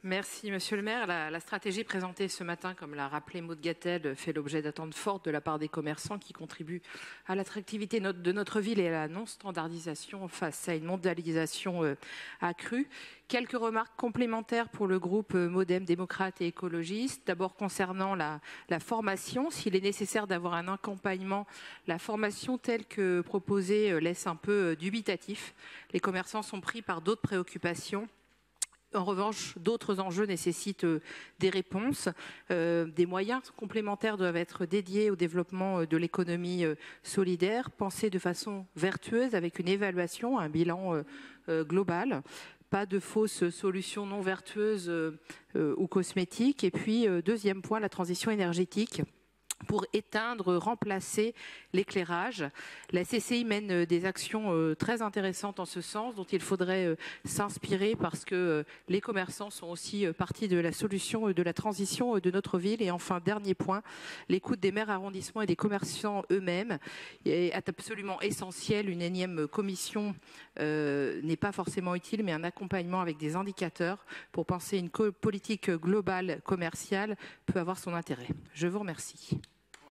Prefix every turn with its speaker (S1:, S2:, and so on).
S1: Merci, Monsieur le maire. La stratégie présentée ce matin, comme l'a rappelé Maud Gattel, fait l'objet d'attentes fortes de la part des commerçants qui contribuent à l'attractivité de notre ville et à la non-standardisation face à une mondialisation accrue. Quelques remarques complémentaires pour le groupe Modem, démocrate et écologiste. D'abord concernant la formation, s'il est nécessaire d'avoir un accompagnement, la formation telle que proposée laisse un peu dubitatif. Les commerçants sont pris par d'autres préoccupations. En revanche, d'autres enjeux nécessitent des réponses. Des moyens complémentaires doivent être dédiés au développement de l'économie solidaire, pensée de façon vertueuse avec une évaluation, un bilan global. Pas de fausses solutions non vertueuses ou cosmétiques. Et puis, deuxième point, la transition énergétique. Pour éteindre, remplacer l'éclairage. La CCI mène des actions très intéressantes en ce sens, dont il faudrait s'inspirer parce que les commerçants sont aussi partie de la solution de la transition de notre ville. Et enfin, dernier point, l'écoute des maires arrondissements et des commerçants eux-mêmes est absolument essentiel. Une énième commission n'est pas forcément utile, mais un accompagnement avec des indicateurs pour penser une politique globale commerciale peut avoir son intérêt. Je vous remercie.